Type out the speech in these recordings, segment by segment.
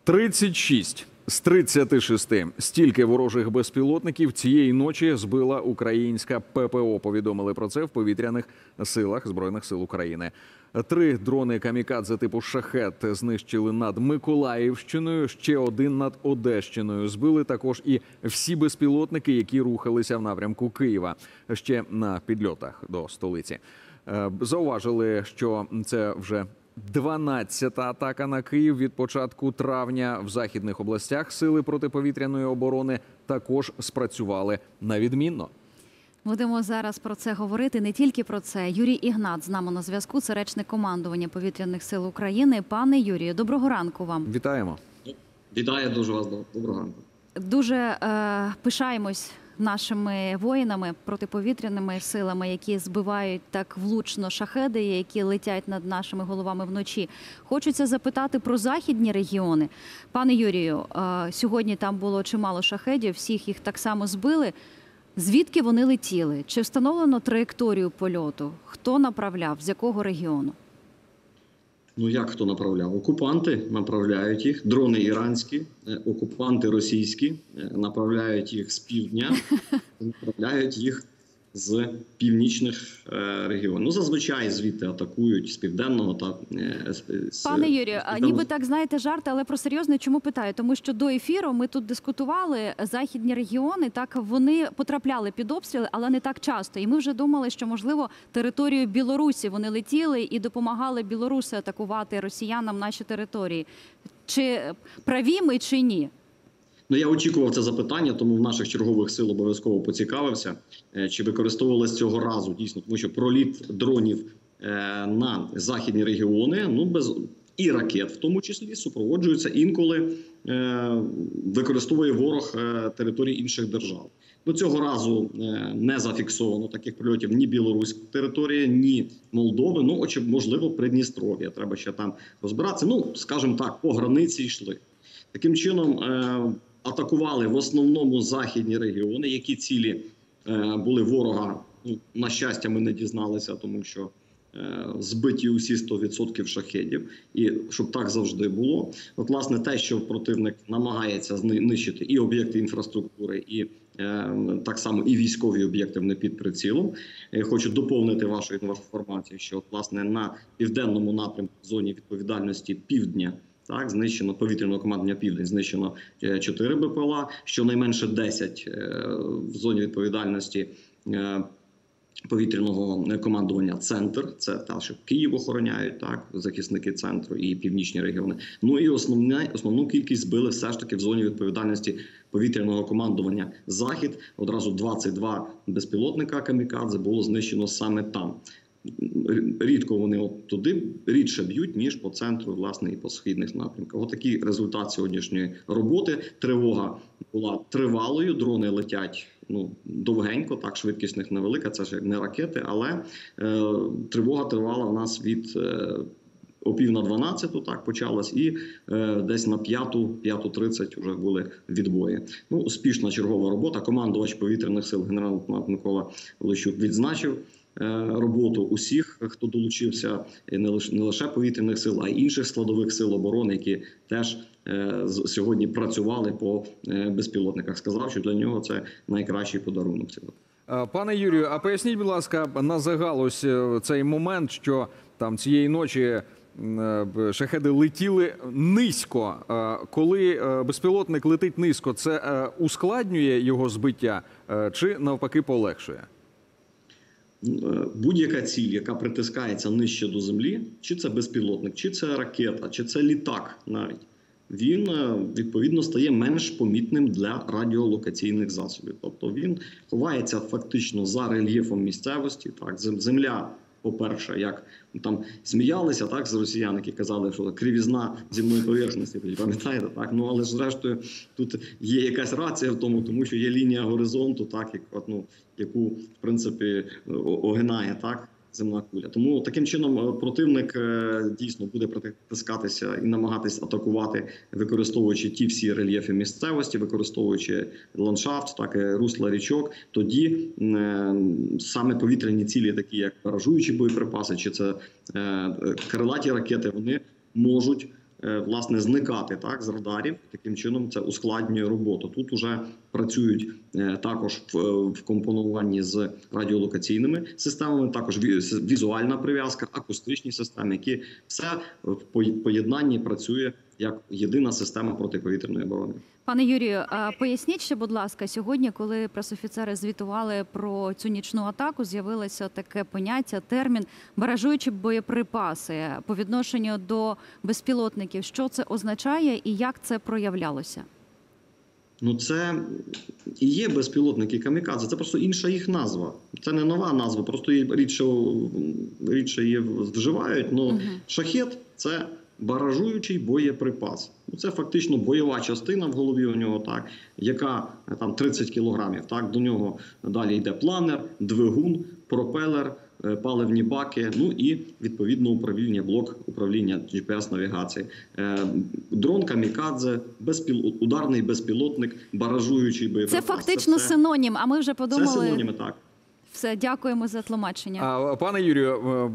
36 з 36. Стільки ворожих безпілотників цієї ночі збила українська ППО. Повідомили про це в повітряних силах Збройних сил України. 3 дрони камікадзе типу «Шахед» знищили над Миколаївщиною, ще 1 над Одещиною. Збили також і всі безпілотники, які рухалися в напрямку Києва, ще на підльотах до столиці. Зауважили, що це вже 12-та атака на Київ від початку травня. В західних областях сили протиповітряної оборони також спрацювали на відмінно. Будемо зараз про це говорити, не тільки про це. Юрій Ігнат з нами на зв'язку, це речник командування Повітряних сил України. Пане Юрію, доброго ранку вам. Вітаємо. Вітаю дуже вас, доброго ранку. Дуже пишаємось нашими воїнами, протиповітряними силами, які збивають так влучно шахеди, які летять над нашими головами вночі. Хочеться запитати про західні регіони. Пане Юрію, сьогодні там було чимало шахедів, всіх їх так само збили. Звідки вони летіли? Чи встановлено траєкторію польоту? Хто направляв? З якого регіону? Ну як хто направляв? Окупанти направляють їх, дрони іранські, окупанти російські направляють їх з півдня, направляють їх з північних регіонів. Ну, зазвичай звідти атакують з південного та з... Пане Юрію, ніби так, знаєте, жарт, але про серйозне чому питаю? Тому що до ефіру ми тут дискутували, західні регіони, так, вони потрапляли під обстріли, але не так часто. І ми вже думали, що, можливо, територію Білорусі вони летіли і допомагали білоруси атакувати росіянам наші території. Чи праві ми, чи ні? Ну, я очікував це запитання, тому в наших чергових сил обов'язково поцікавився, чи використовувалися цього разу дійсно, тому що проліт дронів на західні регіони, ну, і ракет в тому числі, супроводжуються інколи, використовує ворог території інших держав. Ну, цього разу не зафіксовано таких прильотів ні білоруської території, ні Молдови, ну, можливо, Придністров'я. Треба ще там розбиратися. Ну, скажімо так, по границі йшли. Таким чином, атакували в основному західні регіони. Які цілі були ворога, ну, на щастя, ми не дізналися, тому що збиті усі 100% шахедів. І щоб так завжди було. От, власне, те, що противник намагається знищити і об'єкти інфраструктури, і так само і військові об'єкти не під прицілом. Хочу доповнити вашу інформацію, що, от, власне, на південному напрямку в зоні відповідальності півдня, так, знищено повітряного командування «Південь», знищено 4 БПЛА, щонайменше 10 в зоні відповідальності повітряного командування «Центр». Це те, що Київ охороняють, так, захисники «Центру» і північні регіони. Ну і основну кількість збили все ж таки в зоні відповідальності повітряного командування «Захід». Одразу 22 безпілотника камікадзе було знищено саме там. Рідко вони от туди рідше б'ють, ніж по центру, власне, і по східних напрямках. Отакий результат сьогоднішньої роботи. Тривога була тривалою, дрони летять, ну, довгенько, так, швидкість них невелика, це ж не ракети, але тривога тривала в нас від о 11:50, так, почалась, і десь на 5:30 вже були відбої. Ну, успішна чергова робота. Командувач повітряних сил генерал-лейтенант Микола Олещук відзначив роботу усіх, хто долучився, не лише повітряних сил, а й інших складових сил оборони, які теж сьогодні працювали по безпілотниках. Сказав, що для нього це найкращий подарунок. Пане Юрію, а поясніть, будь ласка, на загал ось цей момент, що там цієї ночі шахеди летіли низько. Коли безпілотник летить низько, це ускладнює його збиття чи навпаки полегшує? Будь-яка ціль, яка притискається нижче до землі, чи це безпілотник, чи це ракета, чи це літак навіть, він, відповідно, стає менш помітним для радіолокаційних засобів. Тобто він ховається фактично за рельєфом місцевості. Так, земля, по-перше, як там сміялися, так, з росіян, які казали, що кривізна земної поверхності, пам'ятаєте, так? Ну, але ж, зрештою, тут є якась рація в тому що є лінія горизонту, так, яку, в принципі, огинає, так, земна куля. Тому таким чином противник дійсно буде притискатися і намагатись атакувати, використовуючи ті всі рельєфи місцевості, використовуючи ландшафт, так, русла річок. Тоді саме повітряні цілі, такі як баражуючі боєприпаси, чи це крилаті ракети, вони можуть власне зникати так з радарів. Таким чином це ускладнює роботу. Тут уже працюють також в компонуванні з радіолокаційними системами, також візуальна прив'язка, акустичні системи, які все в поєднанні працює як єдина система протиповітряної оборони. Пане Юрію, поясніть ще, будь ласка, сьогодні, коли пресофіцери звітували про цю нічну атаку, з'явилося таке поняття, термін «баражуючі боєприпаси» по відношенню до безпілотників. Що це означає і як це проявлялося? Ну, це і є безпілотники камікадзе, це просто інша їх назва. Це не нова назва, просто її рідше її вживають. Ну, шахед – це баражуючий боєприпас. Це фактично бойова частина в голові у нього, так, яка там 30 кілограмів. Так, до нього далі йде планер, двигун, пропелер, паливні баки, ну і відповідно управління, блок управління GPS-навігації. Дрон камікадзе, ударний безпілотник, баражуючий боєприпас. Це фактично синонім, а ми вже подумали... Це синоніми, так. Все, дякуємо за тлумачення. Пане Юрію,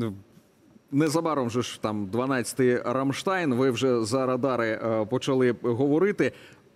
незабаром же ж там 12-й Рамштайн, ви вже за радари почали говорити.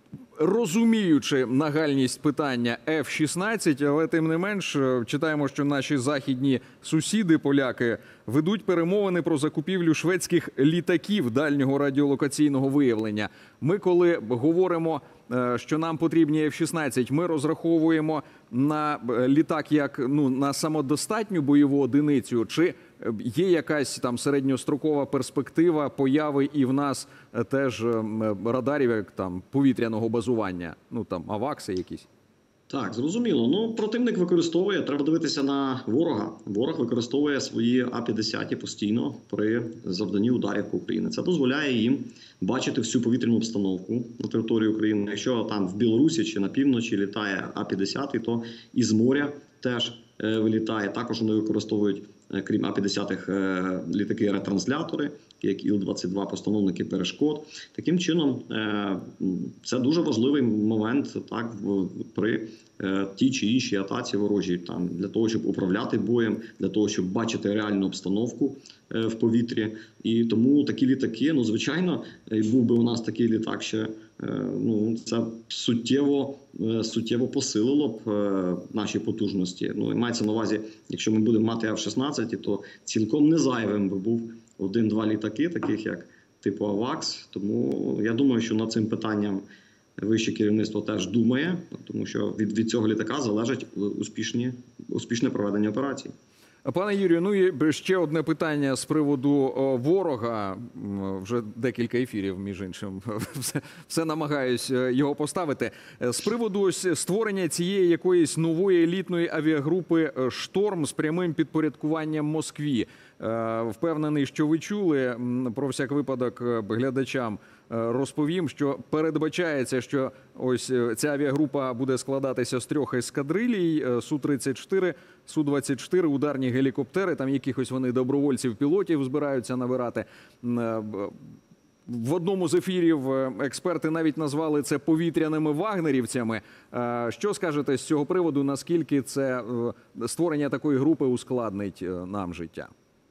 Розуміючи нагальність питання F-16, але тим не менш читаємо, що наші західні сусіди, поляки, ведуть перемовини про закупівлю шведських літаків дальнього радіолокаційного виявлення. Ми, коли говоримо, що нам потрібні F-16, ми розраховуємо на літак як на самодостатню бойову одиницю, чи є якась там середньострокова перспектива появи і в нас теж радарів, як там повітряного базування, авакси якісь? Так, зрозуміло. Ну, противник використовує, треба дивитися на ворога. Ворог використовує свої А-50 постійно при завданні ударів по Україні. Це дозволяє їм бачити всю повітряну обстановку на території України. Якщо там в Білорусі чи на півночі літає А-50, то із моря теж вилітає. Також вони використовують, крім А-50, літаки-ретранслятори, як Іл-22, постановники перешкод. Таким чином, це дуже важливий момент так, при тій чи іншій атаці ворожій, там, для того, щоб управляти боєм, для того, щоб бачити реальну обстановку в повітрі. І тому такі літаки, звичайно, був би у нас такий літак ще, це суттєво посилило б наші потужності. І мається на увазі, якщо ми будемо мати F-16, то цілком не зайвим би був 1-2 літаки, таких як типу «Авакс». Тому я думаю, що над цим питанням вище керівництво теж думає, тому що від цього літака залежить успішне проведення операцій. Пане Юрію, і ще одне питання з приводу ворога. Вже декілька ефірів, між іншим, все намагаюсь його поставити. З приводу створення цієї якоїсь нової елітної авіагрупи «Шторм» з прямим підпорядкуванням Москві. Впевнений, що ви чули, про всяк випадок глядачам розповім, що передбачається, що ось ця авіагрупа буде складатися з 3 ескадрилій, Су-34, Су-24, ударні гелікоптери, там якихось вони добровольців-пілотів збираються набирати. В одному з ефірів експерти навіть назвали це повітряними вагнерівцями. Що скажете з цього приводу, наскільки це створення такої групи ускладнить нам життя?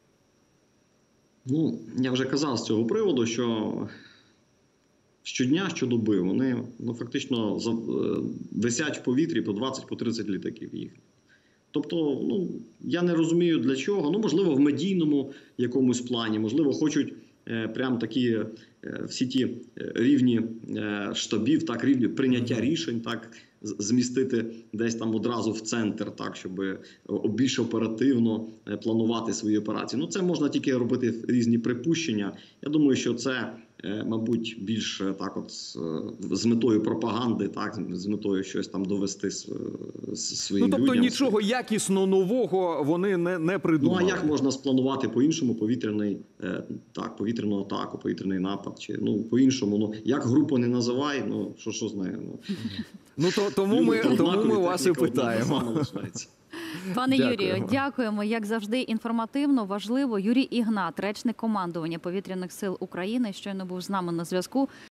Я вже казав з цього приводу, що щодня, щодоби вони фактично висять в повітрі по 20-30 літаків їх. Тобто, я не розумію для чого. Можливо, в медійному якомусь плані, можливо, хочуть прям такі всі ті рівні штабів, так, рівні прийняття рішень, так, змістити десь там одразу в центр, так, щоб більш оперативно планувати свої операції. Це можна тільки робити різні припущення. Я думаю, що це, мабуть, більш так от з метою пропаганди, так, з метою щось там довести своїм людям. Тобто нічого якісно нового вони не придумали. А як можна спланувати по-іншому повітряну атаку, повітряний напад, чи по-іншому, як групу не називай, що з нею. Тому ми вас і питаємо. Пане Юрію, дякуємо. Як завжди, інформативно, важливо. Юрій Ігнат, речник командування Повітряних сил України, щойно був з нами на зв'язку.